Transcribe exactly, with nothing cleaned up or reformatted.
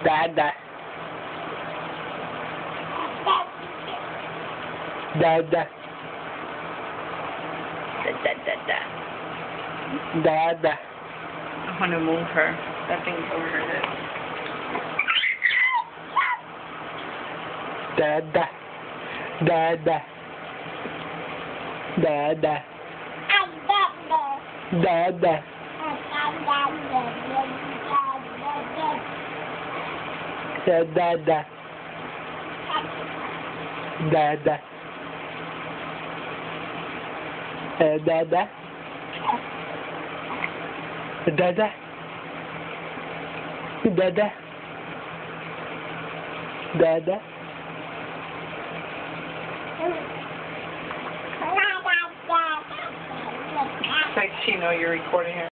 Dada. Dada. Da-da-da-da. Dada. I want to move her. That thing's over her head. Dada. Dada. Dada. Dada. Dada. Dada. Dada. Dada. Dada. Dada. It's like she know you're recording her.